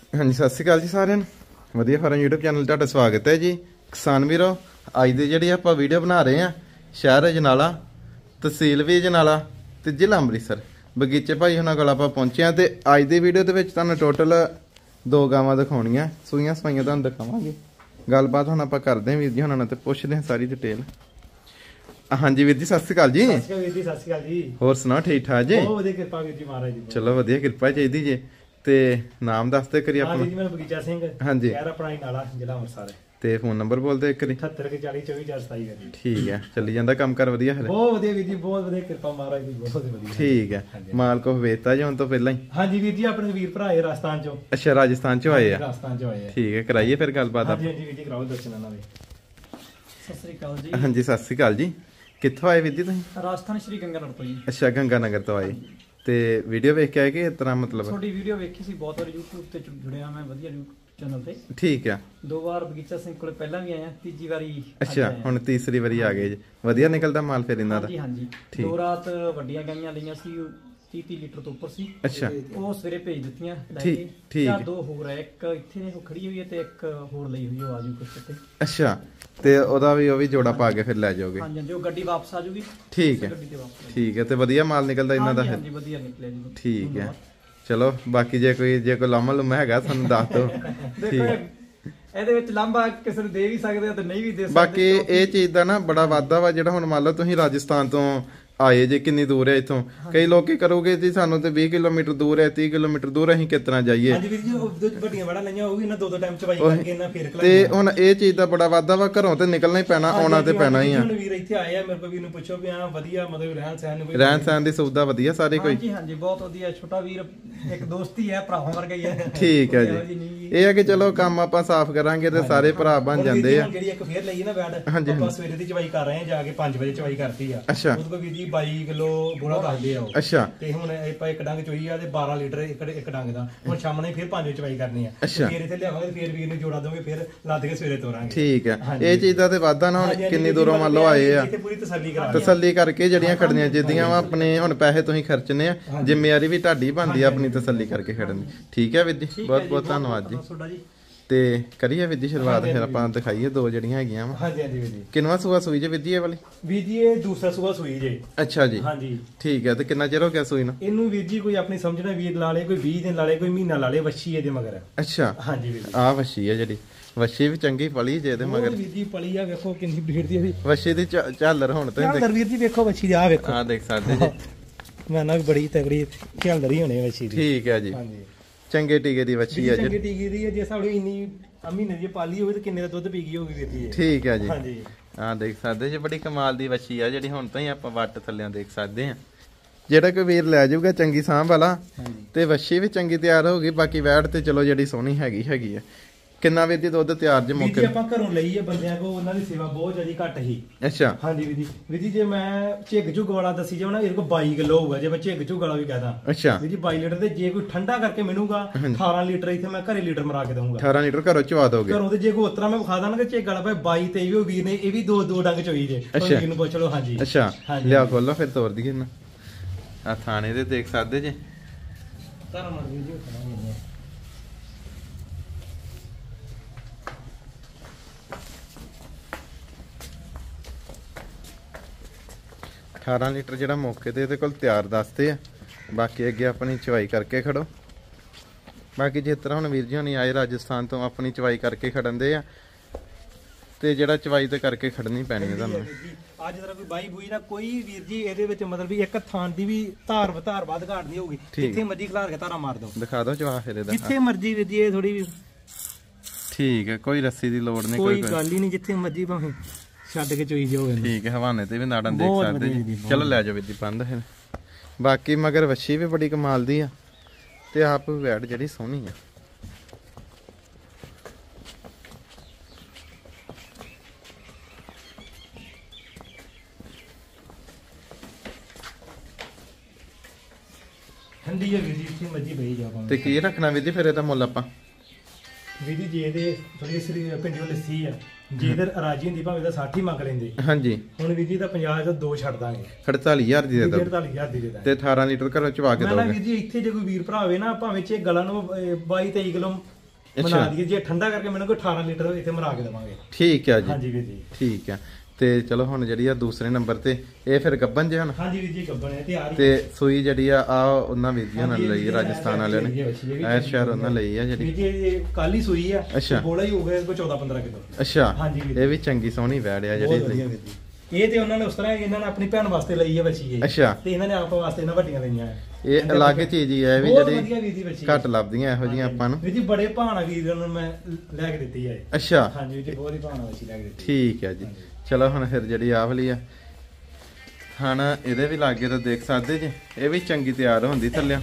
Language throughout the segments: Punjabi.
हाँ जी सत श्री अकाल जी सारे वधिया फार्म यूट्यूब चैनल तुहाडा स्वागत है जी। किसान वीरो अज दी जिहड़ी आपां वीडियो बना रहे हैं शहर अजनाला तहसील भी अजनाला ते जिला अमृतसर बगीचे भाई हुणां कोल आपां पहुंचे हैं। ते अज दी वीडियो दे विच तुहानूं टोटल 2 गावां दिखाउणियां सूईयां सवाईयां तुहानूं दिखावांगे। गलबात हुण आपां करदे हैं वीर जी हुणां नाल ते पुछदे हैं सारी डिटेल। हाँ जी वीर जी सत श्री अकाल जी। सत श्री अकाल वीर जी, सत श्री अकाल जी। होर सुनाओ ठीक ठाक जी? बहुत वधिया किरपा वीर जी महाराज दी। चलो वधिया किरपा चाहिदी जी। ते नाम दस दे करी अपना। जी मैं बगीचा सिंह। हाँ जी। शहर अपना नाला जिला अमृतसर। ते फोन नंबर बोल दे एक करी। 7840244427। ठीक है चली जांदा काम कर वधिया है। बहुत वधिया वीर जी, बहुत वधिया किरपा महाराज दी, बहुत वधिया। ठीक है माल को वेचता जी हुण तो पहला ही? हां जी वीर जी, अपने वीर भरा है राजस्थान चों। अच्छा राजस्थान चों आए हैं? राजस्थान चों आए हैं। ठीक है कराइए फिर गलबात आप। हां जी वीर जी कराओ दर्शन ना वे। सत श्री अकाल जी। हां जी सत श्री अकाल जी। कित्थों आए वीर जी तुसीं? राजस्थान श्री गंगानगर तो जी। अच्छा गंगानगर तो आए ते वीडियो वेख के आए कि इस तरह मतलब? छोटी वीडियो वेखी सी, बहुत बार YouTube ਤੇ ਜੁੜਿਆ ਮੈਂ ਵਧੀਆ YouTube ਚੈਨਲ ਤੇ। ठीक है 2 ਵਾਰ ਬਗੀਚਾ ਸਿੰਘ ਕੋਲੇ ਪਹਿਲਾਂ ਵੀ ਆਇਆ, ਤੀਜੀ ਵਾਰੀ। अच्छा ਹੁਣ तीसरी वारी आ गए जी। ਵਧੀਆ ਨਿਕਲਦਾ ਮਾਲ ਫਿਰ ਇਹਨਾਂ ਦਾ? ਹਾਂਜੀ ਹਾਂਜੀ। ਠੀਕ। 2 ਰਾਤ ਵੱਡੀਆਂ ਗਾਈਆਂ ਲਈਆਂ ਸੀ, 30 ਲੀਟਰ ਤੋਂ ਉੱਪਰ ਸੀ। ਅੱਛਾ ਉਹ ਸਵੇਰੇ ਭੇਜ ਦਿੱਤੀਆਂ ਲੈ ਠੀਕ- ਕੇ। ਠੀਕ। ਜਾਂ 2 ਹੋਰ ਹੈ, ਇੱਕ ਇੱਥੇ ਨੇ ਉਹ ਖੜੀ ਹੋਈ ਹੈ ਤੇ ਇੱਕ ਹੋਰ ਲਈ ਹੋਈ, ਉਹ ਆਜੂ ਕੁਛ ਤੇ। अच्छा ਤੇ ਉਹਦਾ ਵੀ ਉਹ ਵੀ ਜੋੜਾ ਪਾ ਕੇ ਫਿਰ ਲੈ ਜਾਓਗੇ? ਹਾਂਜੀ ਹਾਂਜੀ, ਉਹ ਗੱਡੀ ਵਾਪਸ ਆ ਜੂਗੀ। ਠੀਕ ਹੈ ਗੱਡੀ ਤੇ ਵਾਪਸ। ਠੀਕ ਹੈ ਤੇ ਵਧੀਆ ਮਾਲ ਨਿਕਲਦਾ ਇਹਨਾਂ ਦਾ ਫਿਰ? ਹਾਂਜੀ ਵਧੀਆ ਨਿਕਲਿਆ ਜੀ। ਠੀਕ ਹੈ ਚਲੋ ਬਾਕੀ ਜੇ ਕੋਈ ਲਾਮਾ ਲੁਮਾ ਹੈਗਾ ਤੁਹਾਨੂੰ ਦੱਸ ਦਿਓ। ਦੇਖੋ ਇਹਦੇ ਵਿੱਚ ਲਾਂਭਾ ਕਿਸੇ ਨੂੰ ਦੇ ਵੀ ਸਕਦੇ ਆ ਤੇ ਨਹੀਂ ਵੀ ਦੇ ਸਕਦੇ। ਬਾਕੀ ਇਹ ਚੀਜ਼ ਦਾ ਨਾ ਬੜਾ ਵਾਧਾ ਵਾ ਜਿਹੜਾ ਹੁਣ ਮੰਨ ਲਓ ਤੁਸੀਂ ਰਾਜਸਥਾਨ ਤੋਂ ਆਏ ਜੇ ਕਿੰਨੀ ਦੂਰ ਹੈ ਇਥੋਂ? ਕਈ ਲੋਕੀ ਕਰੋਗੇ ਜੀ ਸਾਨੂੰ ਤੇ 20 ਕਿਲੋਮੀਟਰ ਦੂਰ ਹੈ 30 ਕਿਲੋਮੀਟਰ ਦੂਰ ਅਸੀਂ ਕਿਤਨਾ ਜਾਈਏ। ਹਾਂਜੀ ਵੀਰ ਜੀ, ਉਹ ਵੱਡੀਆਂ ਵੜਾ ਲਈਆਂ ਉਹ ਵੀ ਇਹਨਾਂ 2 ਟਾਈਮ ਚਵਾਈ ਕਰਕੇ ਇਹਨਾਂ ਫੇਰ ਤੇ ਹੁਣ ਇਹ ਚੀਜ਼ ਦਾ ਬੜਾ ਵਾਧਾ ਵਾ ਘਰੋਂ ਤੇ ਨਿਕਲਣਾ ਹੀ ਪੈਣਾ, ਆਉਣਾ ਤੇ ਪੈਣਾ ਹੀ ਆ। ਹੁਣ ਵੀਰ ਇੱਥੇ ਆਏ ਆ, ਮੇਰੇ ਕੋਲ ਵੀਰ ਨੂੰ ਪੁੱਛੋ ਵੀ ਆ ਵਧੀਆ ਮਤਲਬ ਰਹਿਣ ਸਹਿਣ ਦੀ ਸੁਵਿਧਾ ਵਧੀਆ ਸਾਰੇ ਕੋਈ? ਹਾਂਜੀ ਹਾਂਜੀ ਬਹੁਤ ਵਧੀਆ। ਛੋਟਾ ਵੀਰ ਇੱਕ ਦੋਸਤੀ ਹੈ, ਭਰਾਵਾਂ ਵਰਗਾ ਹੀ ਹੈ। ਠੀਕ ਹੈ ਜੀ। ਇਹ ਹੈ ਕਿ ਚਲੋ ਕੰਮ ਆਪਾਂ ਸਾਫ਼ ਕਰਾਂਗੇ ਤੇ ਸਾਰੇ ਭਰਾ ਬਣ ਜਾਂਦੇ ਆ। ਜਿਹੜੀ ਇੱਕ ਫੇਰ ਲਈ ਨਾ ਬੈਡ, ਆਪਾਂ ਸਵੇਰੇ ਦੀ ਚਵਾਈ ਕਰ ਰਹੇ ਆ, ਜਾ ਕੇ 5 ਵਜੇ ਚਵਾਈ ਕਰਤੀ ਆ। ਅੱਛਾ ਉਹਦੇ ਕੋਲ ਵੀਰ ਜੀ 22 ਕਿਲੋ ਬੋਲਾ ਦੱਸਦੇ ਆ ਉਹ। ਅੱਛਾ ਤੇ ਹੁਣ ਆਪਾਂ ਇੱਕ ਡੰਗ ਚੋਈ ਆ ਤੇ 12 ਲੀਟਰ ਇੱਕ ਡੰਗ ਦਾ। ਹੁਣ ਸ਼ਾਮ ਨੂੰ ਫੇਰ 5 ਵਜੇ ਚਵਾਈ ਕਰਨੀ ਆ। ਫੇਰ ਇੱਥੇ ਲਿਆਵਾਂਗੇ, ਫੇਰ ਵੀਰ ਨੂੰ ਜੋੜਾ ਦੋਗੇ, ਫੇਰ ਲੱਦ ਕੇ ਸਵੇਰੇ ਤੋਰਾਂਗੇ। ਠੀਕ ਹੈ ਇਹ ਚੀਜ਼ ਦਾ ਤੇ ਵਾਧਾ ਨਾ। ਹੁਣ ਕਿੰਨੀ ਦੂਰੋਂ ਮੰਨ ਲਓ ਆਏ ਆ, ਪੂਰੀ ਤਸੱਲੀ ਕਰਕੇ ਜਿਹੜੀਆਂ ਖੜਨੀਆਂ ਜਿੱਦੀਆਂ ਵਾ ਆਪਣੇ ਹੁਣ ਪੈਸੇ ਤੁਸੀਂ ਖਰਚਨੇ ਆ, ਜ਼ਿੰਮੇਵਾਰੀ ਵੀ ਤੁਹਾਡੀ ਬਣਦੀ ਆ ਆਪਣੀ ਤਸੱਲੀ ਕਰਕੇ ਖੜਨ ਦੀ। ਠੀਕ ਹੈ ਵੀਰ ਜੀ ਬਹੁਤ ਬਹੁਤ ਧੰਨਵਾਦ ਜੀ। ਤੇ ਕਰੀਏ ਵੀਰ ਜੀ ਸ਼ੁਰੂਆਤ ਫਿਰ ਆਪਾਂ ਦਿਖਾਈਏ 2 ਜਿਹੜੀਆਂ ਹੈਗੀਆਂ ਵਾ। ਹਾਂਜੀ ਹਾਂਜੀ ਵੀਰ ਜੀ। ਕਿੰਨਵਾਂ ਸੂਆ ਸੂਈ ਜੇ ਵੀਰ ਜੀ ਇਹ ਵਾਲੀ? ਵੀਰ ਜੀ ਇਹ ਦੂਸਰਾ ਸੂਆ ਸੂਈ ਜੇ। ਅੱਛਾ ਜੀ ਹਾਂਜੀ ਠੀਕ ਹੈ। ਤੇ ਕਿੰਨਾ ਚਿਰ ਹੋ ਗਿਆ ਸੂਈ ਨੂੰ? ਇਹਨੂੰ ਵੀਰ ਜੀ ਕੋਈ ਆਪਣੀ ਸਮਝਣਾ ਵੀਰ ਲਾ ਲੇ, ਕੋਈ 20 ਦਿਨ ਲਾ ਲੇ, ਕੋਈ ਮਹੀਨਾ ਲਾ ਲੇ। ਵੱਛੀ ਇਹਦੇ ਮਗਰ। ਅੱਛਾ ਹਾਂਜੀ ਵੀਰ ਜੀ। ਆਹ ਵੱਛੀ ਹੈ ਜਿਹੜੀ ਵੱਛੀ ਵੀ ਚੰਗੀ ਪਲੀ ਜੇ ਇਹਦੇ ਮਗਰ। ਵੀਰ ਜੀ ਪਲੀ ਆ, ਵੇਖੋ ਕਿੰਨੀ ਭੀੜ ਦੀ ਇਹਦੀ ਵੱਛੀ ਦੀ ਝਾਲਰ ਹੁਣ ਤੇ ਝਾਲਰ ਵੀਰ ਜੀ ਵੇਖੋ ਵੱਛੀ ਦੀ, ਆ ਵੇਖੋ। ਆਹ ਦੇਖ ਸਕਦੇ ਜੀ ਮੈਂ ਨਾ ਬੜੀ ਤਗੜੀ ਝਾਲਰ ਹੀ ਹੋਣੀ ਵੱਛੀ ਦੀ। ਠੀਕ ਹੈ ਜੀ। ਹਾਂਜੀ ਚੰਗੇ ਟੀਕੇ ਦੀ ਵੱਛੀ ਹੈ ਜੀ। ਚੰਗੀ ਟੀਕੇ ਦੀ ਹੈ। ਜੇ ਸਾਡੀ ਇੰਨੀ ਮਹੀਨੇ ਦੀ ਪਾਲੀ ਹੋਵੇ ਤਾਂ ਕਿੰਨੇ ਦਾ ਦੁੱਧ ਪੀ ਗਈ ਹੋਊਗੀ ਵੀਰ ਜੀ? ਠੀਕ ਹੈ ਜੀ। ਹਾਂਜੀ ਆਹ ਦੇਖ ਸਕਦੇ ਜੀ ਬੜੀ ਕਮਾਲ ਦੀ ਵੱਛੀ ਆ ਜਿਹੜੀ ਹੁਣ ਤੋਂ ਹੀ ਆਪਾਂ ਵੱਟ ਥੱਲਿਆਂ ਦੇਖ ਸਕਦੇ ਆ। ਜਿਹੜਾ ਕੋਈ ਵੀਰ ਲੈ ਜਾਊਗਾ ਚੰਗੀ ਸਾਂਭ ਵਾਲਾ ਤੇ ਵੱਛੀ ਵੀ ਚੰਗੀ ਤਿਆਰ ਹੋਊਗੀ। ਬਾਕੀ ਵੈੜ ਤੇ ਚਲੋ ਜਿਹੜੀ ਸੋਹਣੀ ਹੈਗੀ ਆ। ਕਿੰਨਾ ਵੀਰ ਜੀ ਦੁੱਧ ਤਿਆਰ ਜੇ ਮੌਕੇ? ਵੀਰ ਜੀ ਆਪਾਂ ਘਰੋਂ ਲਈ ਹੈ ਬੰਦਿਆਂ ਕੋ, ਉਹਨਾਂ ਦੀ ਸੇਵਾ ਬਹੁਤ ਜ਼ਿਆਦਾ ਘੱਟ ਹੀ। ਅੱਛਾ ਹਾਂਜੀ ਵੀਰ ਜੀ ਜੇ ਮੈਂ ਝਿੱਗ ਝੁੱਗ ਵਾਲਾ ਦੱਸੀ ਜਾਵਾਂ ਨਾ, ਇਹਦੇ ਕੋਲ 22 ਕਿਲੋ ਹੋਊਗਾ। ਜੇ ਮੈਂ ਝਿੱਗ ਝੁੱਗ ਵਾਲਾ ਵੀ ਕਹਦਾ ਅੱਛਾ ਵੀਰ ਜੀ 22 ਲੀਟਰ ਦੇ। ਜੇ ਕੋਈ ਠੰਡਾ ਕਰਕੇ ਮਿਲੂਗਾ 18 ਲੀਟਰ ਇੱਥੇ ਮੈਂ ਘਰੇ ਲੀਟਰ ਮਰਾ ਕੇ ਦਊਂਗਾ। 18 ਲੀਟਰ ਘਰੋਂ ਚਵਾ ਦੋਗੇ? ਘਰੋਂ ਤੇ ਜੇ ਕੋਈ ਉਤਰਾ ਮੈਂ ਵਿਖਾ ਦਾਂ ਨਾ ਝਿੱਗ ਵਾਲਾ ਭਾਈ 22 23 ਵੀ ਵੀਰ ਨੇ ਇਹ ਵੀ 2 ਡੰਗ ਚੋਈ ਜੇ। ਵੀਰ ਨੂੰ ਪੁੱਛ ਲਓ। ਹਾਂਜੀ ਅੱਛਾ ਲਿਆ ਖੋਲੋ ਫਿਰ ਤੋਰ ਦਈਏ ਨਾ। ਆ ਥਾਣੇ ਦੇ ਦੇਖ ਸਕਦੇ ਜੇ। ਧਰਮ ਵੀਰ ਜੀ ਖੜਾ 18 ਲੀਟਰ ਜਿਹੜਾ ਮੌਕੇ ਤੇ ਇਹਦੇ ਕੋਲ ਤਿਆਰ ਦੱਸਦੇ ਆ। ਬਾਕੀ ਅੱਗੇ ਆਪਣੀ ਚਵਾਈ ਕਰਕੇ ਖੜੋ। ਬਾਕੀ ਜਿਸ ਤਰ੍ਹਾਂ ਹੁਣ ਵੀਰ ਜੀ ਹੁਣੀ ਆਏ ਰਾਜਸਥਾਨ ਤੋਂ ਆਪਣੀ ਚਵਾਈ ਕਰਕੇ ਖੜਨਦੇ ਆ ਤੇ ਜਿਹੜਾ ਚਵਾਈ ਤੇ ਕਰਕੇ ਖੜਨੀ ਪੈਣੀ ਹੈ ਤੁਹਾਨੂੰ। ਅੱਜ ਤਰ੍ਹਾਂ ਕੋਈ ਬਾਈ ਬੂਈ ਨਾ ਕੋਈ ਵੀਰ ਜੀ ਇਹਦੇ ਵਿੱਚ ਮਤਲਬ ਵੀ ਇੱਕ ਥਾਂ ਦੀ ਵੀ ਧਾਰ ਵੱਧ ਘਾਟ ਨਹੀਂ ਹੋਊਗੀ। ਜਿੱਥੇ ਮਰਜੀ ਖਲਾਰ ਕੇ ਧਾਰਾ ਮਾਰ ਦੋ। ਦਿਖਾ ਦਿਓ ਚਵਾ ਫਿਰ ਇਹਦਾ ਜਿੱਥੇ ਮਰਜੀ ਵੀਰ ਜੀ। ਇਹ ਥੋੜੀ ਵੀ ਠੀਕ ਹੈ ਕੋਈ ਰੱਸੀ ਦੀ ਲੋੜ ਨਹੀਂ, ਕੋਈ ਗੱਲ ਹੀ ਨਹੀਂ। ਜਿੱਥੇ ਮਰਜੀ ਭਾਵੇਂ ਛੱਡ ਕੇ ਚੋਈ ਜਾਓ। ਠੀਕ ਹੈ ਹਵਾਨੇ ਤੇ ਵੀ ਨਾੜਨ ਦੇਖ ਸਕਦੇ ਜੀ। ਚਲੋ ਲੈ ਜਾਓ ਵੀਰ ਜੀ ਬੰਦ ਫਿਰ। ਬਾਕੀ ਮਗਰ ਵੱਛੀ ਵੀ ਬੜੀ ਕਮਾਲ ਦੀ ਆ ਤੇ ਆਪ ਵੈੜ ਜਿਹੜੀ ਸੋਹਣੀ ਆ। ਠੰਡੀ ਹੈ ਵੀਰ ਜੀ, ਇੱਥੇ ਮਰਜੀ ਬਈ ਜਾ ਪਾਉਂਦੇ। ਤੇ ਕੀ ਰੱਖਣਾ ਵੀਰ ਜੀ ਫਿਰ ਇਹਦਾ ਮੁੱਲ ਆਪਾਂ? ਵੀਰ ਜੀ ਜੇ ਇਹਦੇ ਥੋੜੀ ਸਰੀ ਪਿੰਡੋਂ ਲੱਸੀ ਆ, ਜੇ ਇਧਰ ਰਾਜੀ ਹੁੰਦੀ ਭਾਵੇਂ ਤਾਂ 60 ਹੀ ਮੰਗ ਲੈਂਦੇ। ਹਾਂਜੀ ਹੁਣ ਵੀਰ ਜੀ ਤਾਂ 50 ਤੋਂ 2 ਛੱਡ ਦਾਂਗੇ। 48000 ਦੀ ਦੇ ਦੋ। 48000 ਦੀ ਦੇ ਦਾਂਗੇ ਤੇ 18 ਲੀਟਰ ਘਰੋਂ ਚਵਾ ਕੇ ਦੋਗੇ? ਮੈਂ ਨਾ ਵੀਰ ਜੀ ਇੱਥੇ ਜੇ ਕੋਈ ਵੀਰ ਭਰਾ ਹੋਵੇ ਨਾ ਭਾਵੇਂ ਚੇ ਗਲਾਂ ਨੂੰ 22 23 ਕਿਲੋ ਬਣਾ ਦਈਏ ਜੇ ਠੰਡਾ ਕਰਕੇ ਮੈਨੂੰ ਕੋਈ 18 ਲੀਟਰ ਇੱਥੇ ਮਰਾ ਕੇ ਦੇਵਾਂਗੇ। ਠੀਕ ਆ ਜੀ। ਹਾਂਜੀ ਵੀਰ ਜੀ ਠੀਕ ਆ। ਤੇ ਚਲੋ ਹੁਣ ਜਿਹੜੀ ਆ ਦੂਸਰੇ ਨੰਬਰ ਤੇ ਇਹ ਫਿਰ ਗੱਬਨ ਜੇ ਹੁਣ। ਹਾਂਜੀ ਵੀਰ ਜੀ ਗੱਬਨ ਹੈ ਤਿਆਰ। ਤੇ ਸੂਈ ਜਿਹੜੀ ਆ ਉਹਨਾਂ ਵੀਰ ਜੀ ਨਾਲ ਲਈ ਰਾਜਸਥਾਨ ਵਾਲਿਆਂ ਨੇ ਐ ਸ਼ਹਿਰ ਉਹਨਾਂ ਲਈ ਆ ਜਿਹੜੀ। ਵੀਰ ਜੀ ਕੱਲ ਹੀ ਸੂਈ ਆ। ਅੱਛਾ ਗੋਲਾ ਹੀ ਹੋ ਗਿਆ ਕੋਈ 14-15 ਕਿਲੋ। ਅੱਛਾ ਹਾਂਜੀ ਇਹ ਵੀ ਚੰਗੀ ਸੋਹਣੀ ਵੈੜ ਆ ਜਿਹੜੀ। ਇਹ ਤੇ ਉਹਨਾਂ ਨੇ ਉਸ ਤਰ੍ਹਾਂ ਇਹਨਾਂ ਨੇ ਆਪਣੀ ਭੈਣ ਵਾਸਤੇ ਲਈ ਹੈ ਬੱਚੀ ਇਹ। ਅੱਛਾ ਤੇ ਇਹਨਾਂ ਨੇ ਆਪ ਵਾਸਤੇ ਇਹਨਾਂ ਵੱਡੀਆਂ ਲਈਆਂ ਇਹ ਅਲੱਗ ਚੀਜ਼ ਹੀ ਹੈ ਵੀ ਜਿਹੜੀ ਘੱਟ ਲੱਭਦੀਆਂ ਇਹੋ ਜੀਆਂ ਆਪਾਂ ਨੂੰ। ਵੀਰ ਜੀ ਬੜੇ ਭਾਣਾ ਵੀਰ ਨੂੰ ਮੈਂ ਲੈ ਕੇ ਦਿੱਤੀ ਹੈ। ਅੱਛਾ ਹਾਂਜੀ ਵੀਰ ਜੀ ਬਹੁਤ ਹੀ ਭਾਣਾ ਬੱਚੀ ਲੈ ਕੇ ਦਿੱਤੀ। ਠੀਕ ਹੈ ਜੀ। ਚਲੋ ਹੁਣ ਫਿਰ ਜਿਹੜੀ ਆਹ ਵਾਲੀ ਆ ਹੁਣ ਇਹਦੇ ਵੀ ਲਾਗੇ ਤਾਂ ਦੇਖ ਸਕਦੇ ਜੀ ਇਹ ਵੀ ਚੰਗੀ ਤਿਆਰ ਹੁੰਦੀ ਥੱਲਿਆਂ।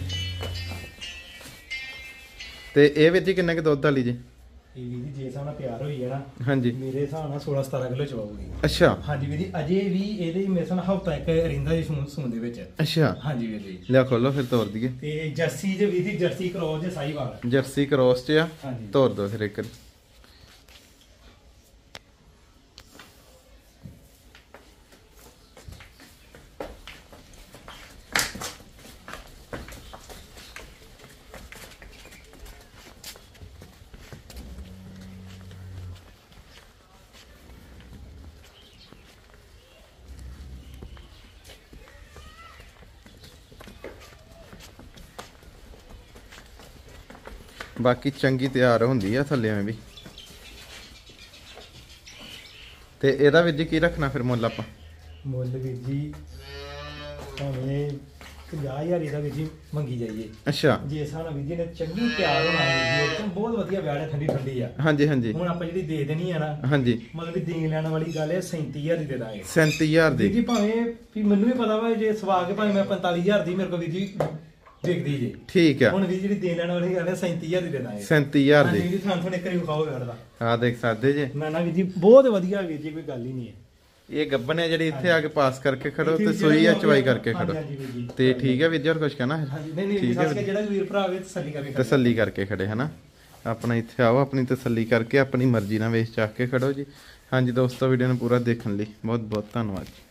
ਤੇ ਇਹ ਵੀਰ ਜੀ ਕਿੰਨੇ ਕੁ ਦੁੱਧ ਵਾਲੀ ਜੀ? ਇਹ ਵੀਰ ਜੀ ਜੇ ਹਿਸਾਬ ਨਾਲ ਤਿਆਰ ਹੋਈ ਹੈ ਨਾ ਹਾਂਜੀ ਮੇਰੇ ਹਿਸਾਬ ਨਾਲ 16-17 ਕਿਲੋ ਚਵਾਉਗੀ। ਅੱਛਾ ਹਾਂਜੀ ਵੀਰ ਜੀ ਅਜੇ ਵੀ ਇਹਦੇ ਮੇਰੇ ਹਿਸਾਬ ਨਾਲ ਹਫਤਾ ਇੱਕ ਰਹਿੰਦਾ ਜੀ ਸੂਣ ਦੇ ਵਿੱਚ। ਅੱਛਾ ਹਾਂਜੀ ਵੀਰ ਜੀ ਲਿਆ ਖੋਲੋ ਫਿਰ ਤੋਰ ਦਈਏ। ਤੇ ਜਰਸੀ ਜੇ ਵੀਰ ਜੀ ਜਰਸੀ ਕ੍ਰੋਸ ਜੇ ਸਾਹੀਵਾਲ ਜਰਸੀ ਕ੍ਰੋਸ ਚ ਆ। ਹਾਂਜੀ ਤੋਰ ਦੋ ਫਿਰ ਇੱਕ। ਬਾਕੀ ਚੰਗੀ ਤਿਆਰ ਹੁੰਦੀ ਆ ਥੱਲਿਆਂ ਵੀ। ਤੇ ਇਹਦਾ ਵੀਰ ਜੀ ਕੀ ਰੱਖਣਾ ਫਿਰ ਮੁੱਲ ਆਪਾਂ? ਮੁੱਲ ਵੀਰ ਜੀ ਭਾਵੇਂ 50,000 ਇਹਦਾ ਵੀਰ ਜੀ ਮੰਗੀ ਜਾਈਏ। ਅੱਛਾ ਜੇ ਸਾਡਾ ਵੀਰ ਜੀ ਨੇ ਚੰਗੀ ਤਿਆਰ ਹੋਣਾ ਵੀਰ ਜੀ ਇੱਕਦਮ ਬਹੁਤ ਵਧੀਆ ਵੈੜ ਹੈ ਠੰਡੀ ਠੰਡੀ ਆ। ਹਾਂਜੀ ਹਾਂਜੀ ਹੁਣ ਆਪਾਂ ਜਿਹੜੀ ਦੇ ਦੇਣੀ ਆ ਨਾ ਹਾਂਜੀ ਮਤਲਬ ਵੀ ਦੇਣ ਲੈਣ ਵਾਲੀ ਗੱਲ ਹੈ 37,000 ਦੀ ਦੇ ਦਾਂਗੇ। 37,000 ਵੀਰ ਦੀ ਜੀ ਭਾਵੇਂ ਵੀ ਮੈਨੂੰ ਵੀ ਪਤਾ ਵਾ ਜੇ ਸਵਾ ਕੇ ਭਾਵੇਂ ਮੈਂ 45,000 ਦੀ ਮੇਰੇ ਕੋਲ ਵੀਰ ਜੀ ਦੇਖਦੀ ਜੀ। ਠੀਕ ਆ। ਹੁਣ ਵੀਰ ਜਿਹੜੀ ਦੇਣ ਲੈਣ ਵਾਲੀ ਗੱਲ ਹੈ 37,000 ਦੀ ਦੇ ਦਾਂਗੇ। 37,000 ਦੀ। ਵੀਰ ਜੀ ਤੁਹਾਨੂੰ ਇੱਕ ਵਾਰੀ ਵਿਖਾਓ ਵੈੜ ਦਾ। ਆ ਦੇਖ ਸਕਦੇ ਜੇ ਮੈਂ ਨਾ ਵੀਰ ਜੀ ਬਹੁਤ ਵਧੀਆ ਵੀਰ ਜੀ ਕੋਈ ਗੱਲ ਹੀ ਨਹੀਂ ਹੈ। ਇਹ ਗੱਬਨ ਹੈ ਜਿਹੜੀ ਇੱਥੇ ਆ ਕੇ ਪਾਸ ਕਰਕੇ ਖੜੋ ਤੇ ਸੂਈ ਆ ਚਵਾਈ ਕਰਕੇ ਖੜੋ। ਤੇ ਠੀਕ ਹੈ ਵੀਰ ਜੀ ਹੋਰ ਕੁਝ ਕਹਿਣਾ ਹੈ? ਨਹੀਂ ਨਹੀਂ ਠੀਕ ਹੈ ਜਿਹੜਾ ਵੀਰ ਭਰਾ ਹੋਵੇ ਤਸੱਲੀ ਕਰਕੇ ਤਸੱਲੀ ਕਰਕੇ ਖੜੇ ਹਨਾ। ਆਪਣਾ ਇੱਥੇ ਆਓ ਆਪਣੀ ਤਸੱਲੀ ਕਰਕੇ ਆਪਣੀ ਮਰਜ਼ੀ ਨਾਲ ਵੇਚ ਚੱਕ ਕੇ ਖੜੋ ਜੀ। ਹਾਂਜੀ ਦੋਸਤੋ ਵੀਡੀਓ ਨੂੰ ਪੂਰਾ ਦੇਖਣ ਲਈ ਬਹੁਤ ਬਹੁਤ ਧੰਨਵਾਦ ਜੀ।